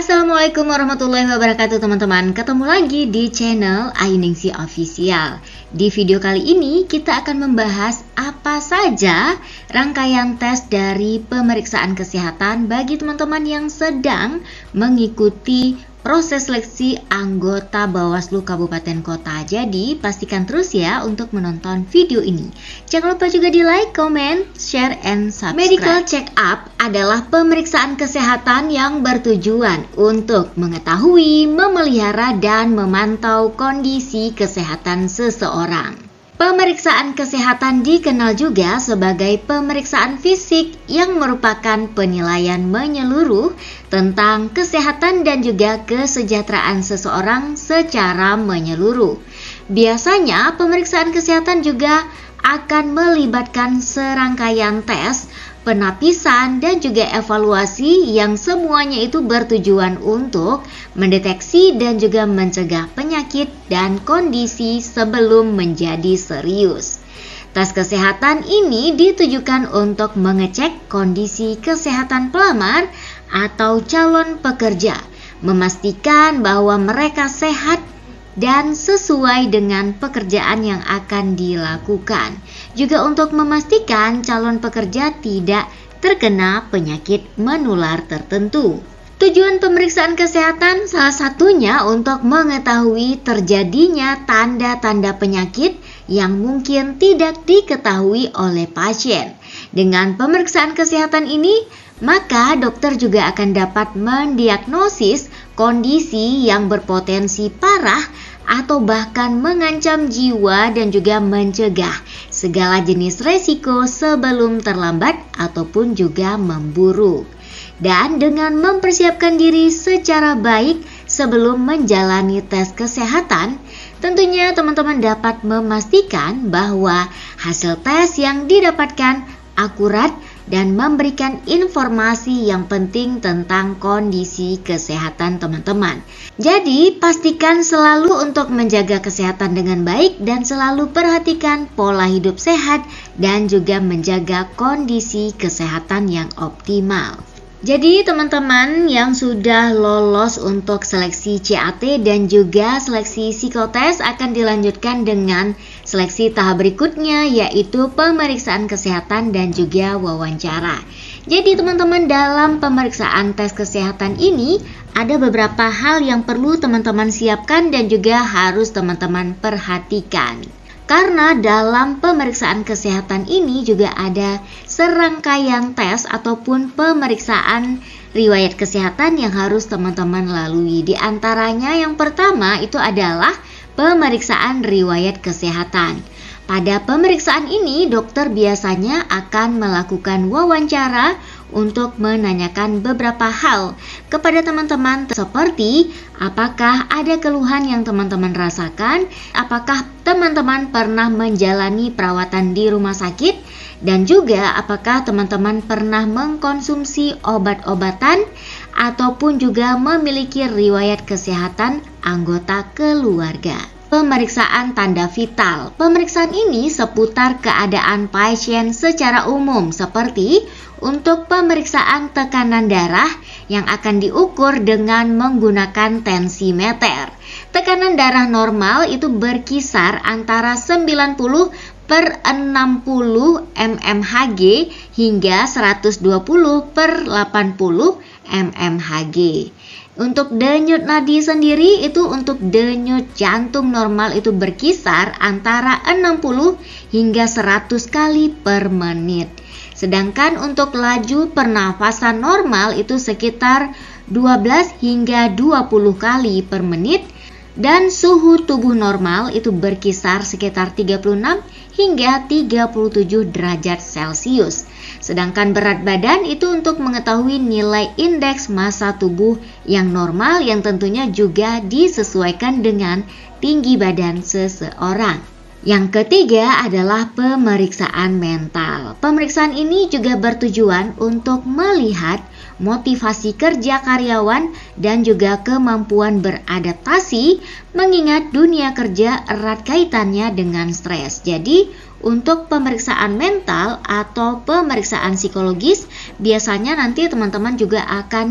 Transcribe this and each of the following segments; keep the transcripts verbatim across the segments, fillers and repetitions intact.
Assalamualaikum warahmatullahi wabarakatuh teman-teman. Ketemu lagi di channel Ayu Ningsih Official. Di video kali ini kita akan membahas apa saja rangkaian tes dari pemeriksaan kesehatan bagi teman-teman yang sedang mengikuti proses seleksi anggota Bawaslu Kabupaten Kota. Jadi pastikan terus ya untuk menonton video ini. Jangan lupa juga di like, comment, share, and subscribe. Medical check up adalah pemeriksaan kesehatan yang bertujuan untuk mengetahui, memelihara, dan memantau kondisi kesehatan seseorang. Pemeriksaan kesehatan dikenal juga sebagai pemeriksaan fisik yang merupakan penilaian menyeluruh tentang kesehatan dan juga kesejahteraan seseorang secara menyeluruh. Biasanya pemeriksaan kesehatan juga akan melibatkan serangkaian tes, penapisan, dan juga evaluasi yang semuanya itu bertujuan untuk mendeteksi dan juga mencegah penyakit dan kondisi sebelum menjadi serius. Tes kesehatan ini ditujukan untuk mengecek kondisi kesehatan pelamar atau calon pekerja, memastikan bahwa mereka sehat dan sesuai dengan pekerjaan yang akan dilakukan. Juga untuk memastikan calon pekerja tidak terkena penyakit menular tertentu. Tujuan pemeriksaan kesehatan salah satunya untuk mengetahui terjadinya tanda-tanda penyakit yang mungkin tidak diketahui oleh pasien. Dengan pemeriksaan kesehatan ini, maka dokter juga akan dapat mendiagnosis kondisi yang berpotensi parah atau bahkan mengancam jiwa dan juga mencegah segala jenis resiko sebelum terlambat ataupun juga memburuk. Dan dengan mempersiapkan diri secara baik sebelum menjalani tes kesehatan, tentunya teman-teman dapat memastikan bahwa hasil tes yang didapatkan akurat dan memberikan informasi yang penting tentang kondisi kesehatan teman-teman. Jadi, pastikan selalu untuk menjaga kesehatan dengan baik dan selalu perhatikan pola hidup sehat dan juga menjaga kondisi kesehatan yang optimal. Jadi teman-teman yang sudah lolos untuk seleksi C A T dan juga seleksi psikotes akan dilanjutkan dengan seleksi tahap berikutnya, yaitu pemeriksaan kesehatan dan juga wawancara. Jadi teman-teman, dalam pemeriksaan tes kesehatan ini ada beberapa hal yang perlu teman-teman siapkan dan juga harus teman-teman perhatikan. Karena dalam pemeriksaan kesehatan ini juga ada serangkaian tes ataupun pemeriksaan riwayat kesehatan yang harus teman-teman lalui. Di antaranya yang pertama itu adalah pemeriksaan riwayat kesehatan. Pada pemeriksaan ini, dokter biasanya akan melakukan wawancara untuk menanyakan beberapa hal kepada teman-teman, seperti apakah ada keluhan yang teman-teman rasakan, apakah teman-teman pernah menjalani perawatan di rumah sakit, dan juga apakah teman-teman pernah mengkonsumsi obat-obatan ataupun juga memiliki riwayat kesehatan anggota keluarga. Pemeriksaan tanda vital. Pemeriksaan ini seputar keadaan pasien secara umum, seperti untuk pemeriksaan tekanan darah yang akan diukur dengan menggunakan tensimeter. Tekanan darah normal itu berkisar antara sembilan puluh per enam puluh mmHg hingga seratus dua puluh per delapan puluh mmHg. Untuk denyut nadi sendiri itu untuk denyut jantung normal itu berkisar antara enam puluh hingga seratus kali per menit. Sedangkan untuk laju pernafasan normal itu sekitar dua belas hingga dua puluh kali per menit. Dan suhu tubuh normal itu berkisar sekitar tiga puluh enam hingga tiga puluh tujuh derajat Celcius. Sedangkan berat badan itu untuk mengetahui nilai indeks massa tubuh yang normal yang tentunya juga disesuaikan dengan tinggi badan seseorang. Yang ketiga adalah pemeriksaan mental. Pemeriksaan ini juga bertujuan untuk melihat motivasi kerja karyawan dan juga kemampuan beradaptasi, mengingat dunia kerja erat kaitannya dengan stres. Jadi Untuk pemeriksaan mental atau pemeriksaan psikologis, biasanya nanti teman-teman juga akan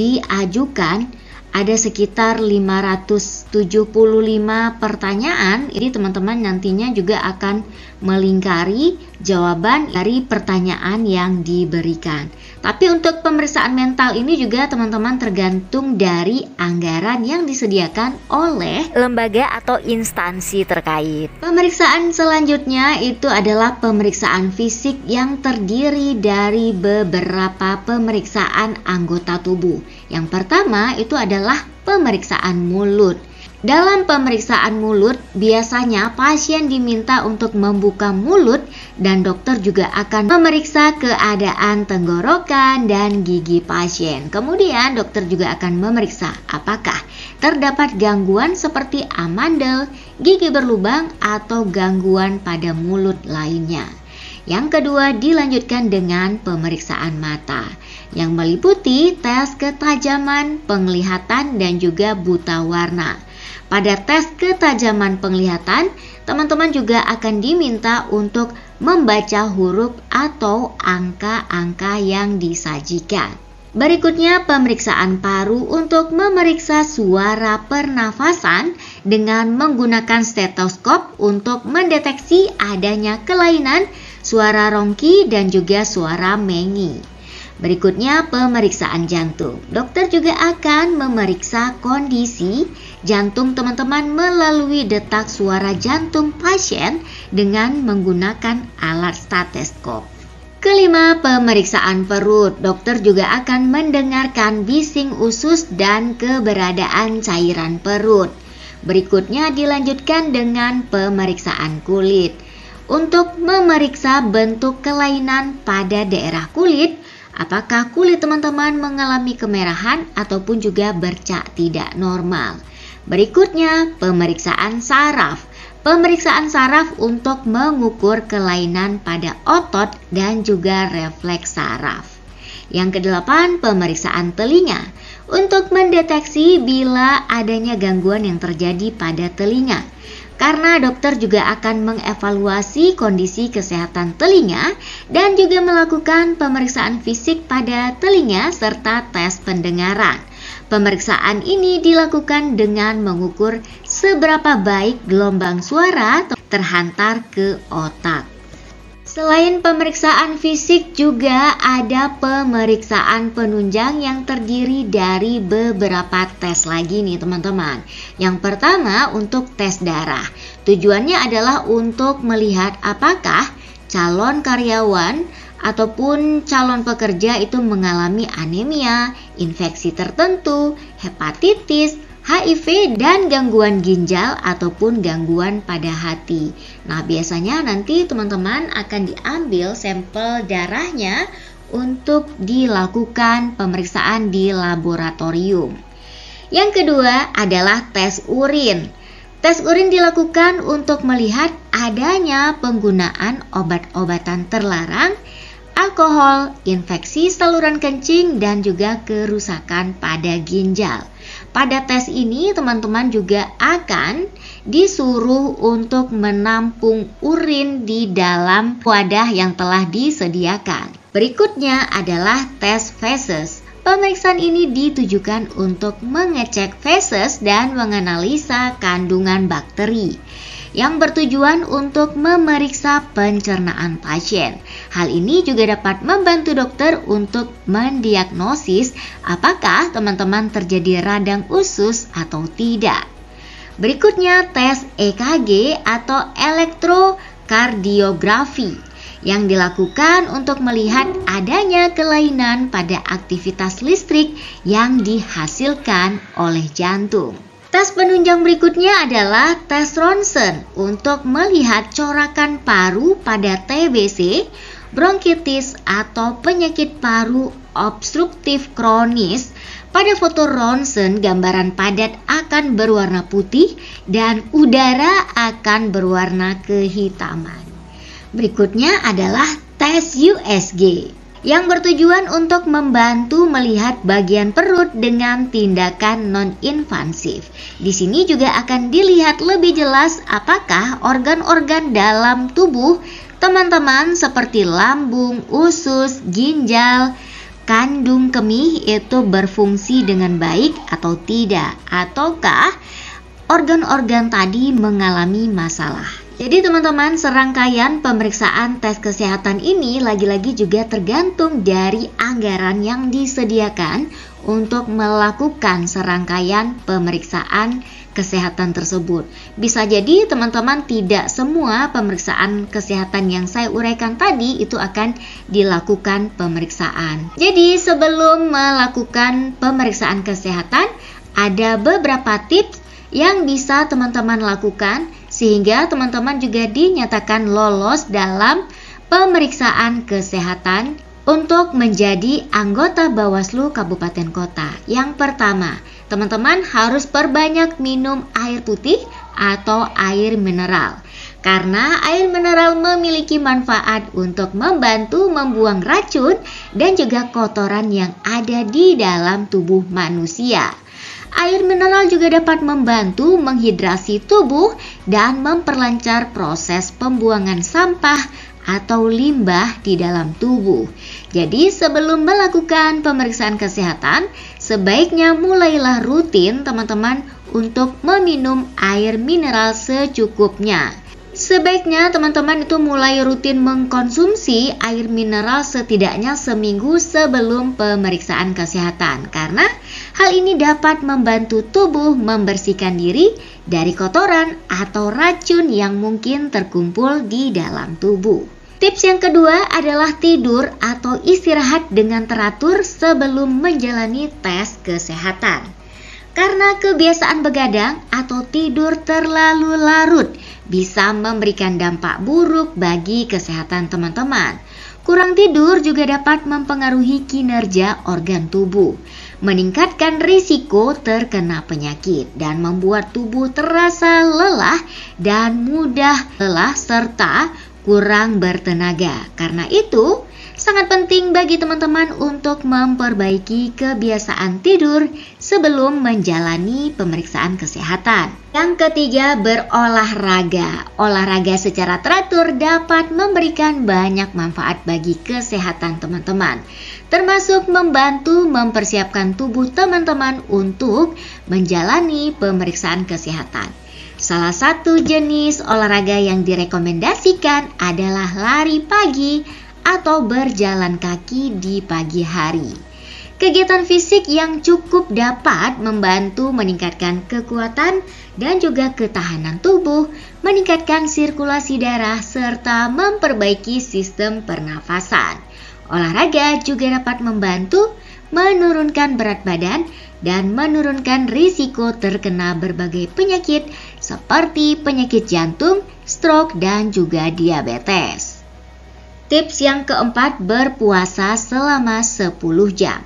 diajukan ada sekitar lima ratus tujuh puluh lima pertanyaan. Ini teman-teman nantinya juga akan melingkari jawaban dari pertanyaan yang diberikan. Tapi untuk pemeriksaan mental ini juga teman-teman tergantung dari anggaran yang disediakan oleh lembaga atau instansi terkait. Pemeriksaan selanjutnya itu adalah pemeriksaan fisik yang terdiri dari beberapa pemeriksaan anggota tubuh. Yang pertama itu adalah pemeriksaan mulut. Dalam pemeriksaan mulut, biasanya pasien diminta untuk membuka mulut dan dokter juga akan memeriksa keadaan tenggorokan dan gigi pasien. Kemudian dokter juga akan memeriksa apakah terdapat gangguan seperti amandel, gigi berlubang, atau gangguan pada mulut lainnya. Yang kedua dilanjutkan dengan pemeriksaan mata yang meliputi tes ketajaman penglihatan dan juga buta warna. Pada tes ketajaman penglihatan, teman-teman juga akan diminta untuk membaca huruf atau angka-angka yang disajikan. Berikutnya pemeriksaan paru untuk memeriksa suara pernafasan dengan menggunakan stetoskop untuk mendeteksi adanya kelainan suara rongki dan juga suara mengi. Berikutnya pemeriksaan jantung. Dokter juga akan memeriksa kondisi jantung teman-teman melalui detak suara jantung pasien dengan menggunakan alat stetoskop. Kelima, pemeriksaan perut. Dokter juga akan mendengarkan bising usus dan keberadaan cairan perut. Berikutnya dilanjutkan dengan pemeriksaan kulit. Untuk memeriksa bentuk kelainan pada daerah kulit, apakah kulit teman-teman mengalami kemerahan ataupun juga bercak tidak normal. Berikutnya, pemeriksaan saraf. Pemeriksaan saraf untuk mengukur kelainan pada otot dan juga refleks saraf. Yang kedelapan, pemeriksaan telinga. Untuk mendeteksi bila adanya gangguan yang terjadi pada telinga. Karena dokter juga akan mengevaluasi kondisi kesehatan telinga dan juga melakukan pemeriksaan fisik pada telinga serta tes pendengaran. Pemeriksaan ini dilakukan dengan mengukur seberapa baik gelombang suara terhantar ke otak. Selain pemeriksaan fisik juga ada pemeriksaan penunjang yang terdiri dari beberapa tes lagi nih teman-teman. Yang pertama untuk tes darah. Tujuannya adalah untuk melihat apakah calon karyawan ataupun calon pekerja itu mengalami anemia, infeksi tertentu, hepatitis, H I V, dan gangguan ginjal ataupun gangguan pada hati. Nah, biasanya nanti teman-teman akan diambil sampel darahnya untuk dilakukan pemeriksaan di laboratorium. Yang kedua adalah tes urin. Tes urin dilakukan untuk melihat adanya penggunaan obat-obatan terlarang, alkohol, infeksi saluran kencing, dan juga kerusakan pada ginjal. Pada tes ini teman-teman juga akan disuruh untuk menampung urin di dalam wadah yang telah disediakan. Berikutnya adalah tes feses. Pemeriksaan ini ditujukan untuk mengecek feses dan menganalisa kandungan bakteri yang bertujuan untuk memeriksa pencernaan pasien. Hal ini juga dapat membantu dokter untuk mendiagnosis apakah teman-teman terjadi radang usus atau tidak. Berikutnya tes E K G atau elektrokardiografi yang dilakukan untuk melihat adanya kelainan pada aktivitas listrik yang dihasilkan oleh jantung. Tes penunjang berikutnya adalah tes ronsen untuk melihat corakan paru pada T B C, bronkitis, atau penyakit paru obstruktif kronis. Pada foto ronsen, gambaran padat akan berwarna putih dan udara akan berwarna kehitaman. Berikutnya adalah tes U S G yang bertujuan untuk membantu melihat bagian perut dengan tindakan non-invasif. Di sini juga akan dilihat lebih jelas apakah organ-organ dalam tubuh teman-teman seperti lambung, usus, ginjal, kandung kemih itu berfungsi dengan baik atau tidak, ataukah organ-organ tadi mengalami masalah. Jadi teman-teman, serangkaian pemeriksaan tes kesehatan ini lagi-lagi juga tergantung dari anggaran yang disediakan untuk melakukan serangkaian pemeriksaan kesehatan tersebut. Bisa jadi teman-teman tidak semua pemeriksaan kesehatan yang saya uraikan tadi itu akan dilakukan pemeriksaan. Jadi sebelum melakukan pemeriksaan kesehatan, ada beberapa tips yang bisa teman-teman lakukan sehingga teman-teman juga dinyatakan lolos dalam pemeriksaan kesehatan untuk menjadi anggota Bawaslu Kabupaten Kota. Yang pertama, teman-teman harus perbanyak minum air putih atau air mineral. Karena air mineral memiliki manfaat untuk membantu membuang racun dan juga kotoran yang ada di dalam tubuh manusia. Air mineral juga dapat membantu menghidrasi tubuh dan memperlancar proses pembuangan sampah atau limbah di dalam tubuh. Jadi sebelum melakukan pemeriksaan kesehatan, sebaiknya mulailah rutin teman-teman untuk meminum air mineral secukupnya. Sebaiknya teman-teman itu mulai rutin mengkonsumsi air mineral setidaknya seminggu sebelum pemeriksaan kesehatan, karena hal ini dapat membantu tubuh membersihkan diri dari kotoran atau racun yang mungkin terkumpul di dalam tubuh. Tips yang kedua adalah tidur atau istirahat dengan teratur sebelum menjalani tes kesehatan. Karena kebiasaan begadang atau tidur terlalu larut bisa memberikan dampak buruk bagi kesehatan teman-teman. Kurang tidur juga dapat mempengaruhi kinerja organ tubuh, meningkatkan risiko terkena penyakit, dan membuat tubuh terasa lelah dan mudah lelah serta kurang bertenaga. Karena itu, sangat penting bagi teman-teman untuk memperbaiki kebiasaan tidur sebelum menjalani pemeriksaan kesehatan. Yang ketiga, berolahraga. Olahraga secara teratur dapat memberikan banyak manfaat bagi kesehatan teman-teman, termasuk membantu mempersiapkan tubuh teman-teman untuk menjalani pemeriksaan kesehatan. Salah satu jenis olahraga yang direkomendasikan adalah lari pagi atau berjalan kaki di pagi hari. Kegiatan fisik yang cukup dapat membantu meningkatkan kekuatan dan juga ketahanan tubuh, meningkatkan sirkulasi darah, serta memperbaiki sistem pernafasan. Olahraga juga dapat membantu menurunkan berat badan dan menurunkan risiko terkena berbagai penyakit seperti penyakit jantung, stroke, dan juga diabetes. Tips yang keempat, berpuasa selama sepuluh jam.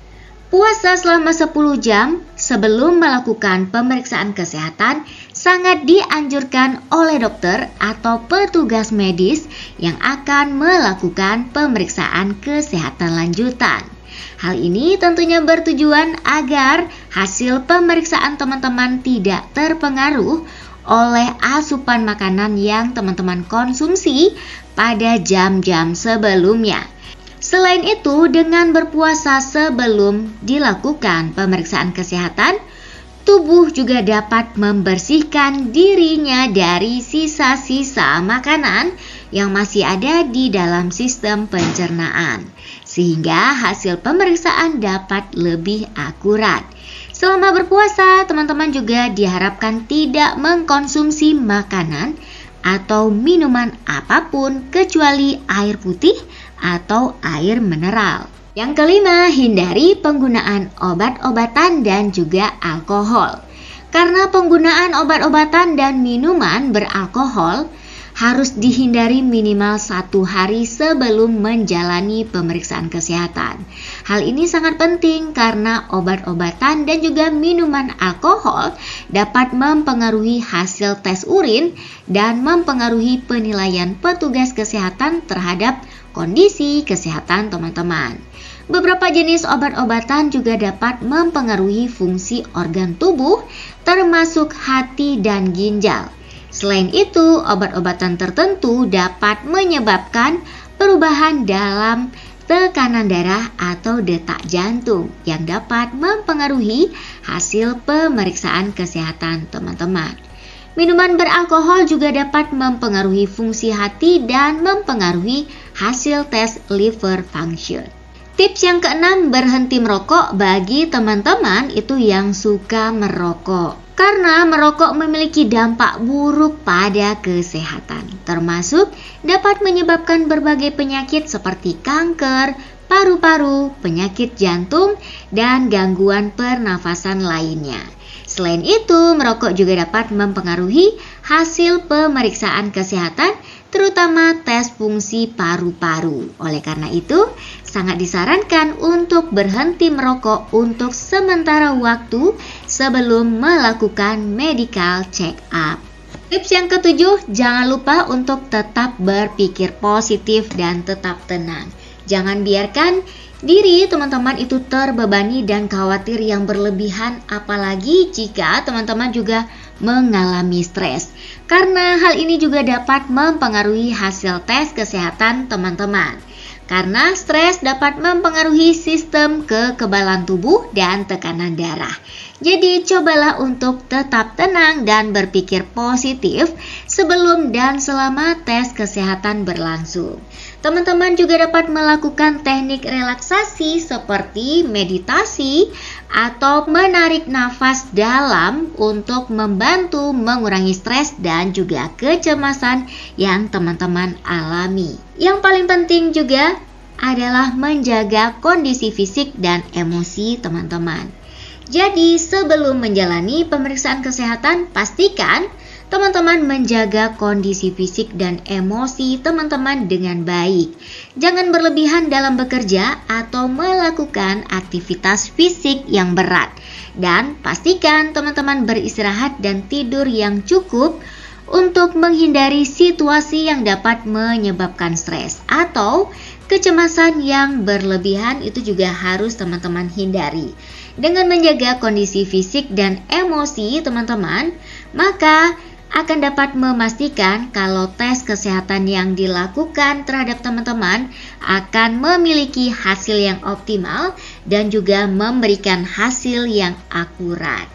Puasa selama sepuluh jam sebelum melakukan pemeriksaan kesehatan sangat dianjurkan oleh dokter atau petugas medis yang akan melakukan pemeriksaan kesehatan lanjutan. Hal ini tentunya bertujuan agar hasil pemeriksaan teman-teman tidak terpengaruh oleh asupan makanan yang teman-teman konsumsi pada jam-jam sebelumnya. Selain itu, dengan berpuasa sebelum dilakukan pemeriksaan kesehatan, tubuh juga dapat membersihkan dirinya dari sisa-sisa makanan yang masih ada di dalam sistem pencernaan, sehingga hasil pemeriksaan dapat lebih akurat. Selama berpuasa, teman-teman juga diharapkan tidak mengkonsumsi makanan atau minuman apapun kecuali air putih atau air mineral. Yang kelima, hindari penggunaan obat-obatan dan juga alkohol. Karena penggunaan obat-obatan dan minuman beralkohol harus dihindari minimal satu hari sebelum menjalani pemeriksaan kesehatan. Hal ini sangat penting karena obat-obatan dan juga minuman alkohol dapat mempengaruhi hasil tes urin dan mempengaruhi penilaian petugas kesehatan terhadap kondisi kesehatan teman-teman. Beberapa jenis obat-obatan juga dapat mempengaruhi fungsi organ tubuh, termasuk hati dan ginjal. Selain itu, obat-obatan tertentu dapat menyebabkan perubahan dalam tekanan darah atau detak jantung yang dapat mempengaruhi hasil pemeriksaan kesehatan teman-teman. Minuman beralkohol juga dapat mempengaruhi fungsi hati dan mempengaruhi hasil tes liver function. Tips yang keenam, berhenti merokok bagi teman-teman itu yang suka merokok. Karena merokok memiliki dampak buruk pada kesehatan, termasuk dapat menyebabkan berbagai penyakit seperti kanker, paru-paru, penyakit jantung, dan gangguan pernafasan lainnya. Selain itu, merokok juga dapat mempengaruhi hasil pemeriksaan kesehatan, terutama tes fungsi paru-paru. Oleh karena itu, sangat disarankan untuk berhenti merokok untuk sementara waktu sebelum melakukan medical check up. Tips yang ketujuh, jangan lupa untuk tetap berpikir positif dan tetap tenang. Jangan biarkan diri teman-teman itu terbebani dan khawatir yang berlebihan, apalagi jika teman-teman juga mengalami stres. Karena hal ini juga dapat mempengaruhi hasil tes kesehatan teman-teman. Karena stres dapat mempengaruhi sistem kekebalan tubuh dan tekanan darah. Jadi cobalah untuk tetap tenang dan berpikir positif sebelum dan selama tes kesehatan berlangsung. Teman-teman juga dapat melakukan teknik relaksasi seperti meditasi atau menarik nafas dalam untuk membantu mengurangi stres dan juga kecemasan yang teman-teman alami. Yang paling penting juga adalah menjaga kondisi fisik dan emosi teman-teman. Jadi sebelum menjalani pemeriksaan kesehatan, pastikan teman-teman menjaga kondisi fisik dan emosi teman-teman dengan baik. Jangan berlebihan dalam bekerja atau melakukan aktivitas fisik yang berat. Dan pastikan teman-teman beristirahat dan tidur yang cukup untuk menghindari situasi yang dapat menyebabkan stres atau kecemasan yang berlebihan. Itu juga harus teman-teman hindari. Dengan menjaga kondisi fisik dan emosi teman-teman, maka akan dapat memastikan kalau tes kesehatan yang dilakukan terhadap teman-teman akan memiliki hasil yang optimal dan juga memberikan hasil yang akurat.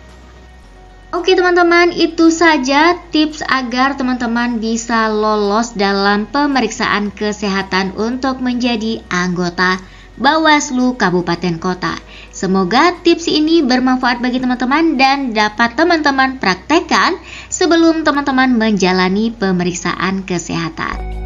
Oke teman-teman, itu saja tips agar teman-teman bisa lolos dalam pemeriksaan kesehatan untuk menjadi anggota Bawaslu Kabupaten Kota. Semoga tips ini bermanfaat bagi teman-teman dan dapat teman-teman praktekkan sebelum teman-teman menjalani pemeriksaan kesehatan.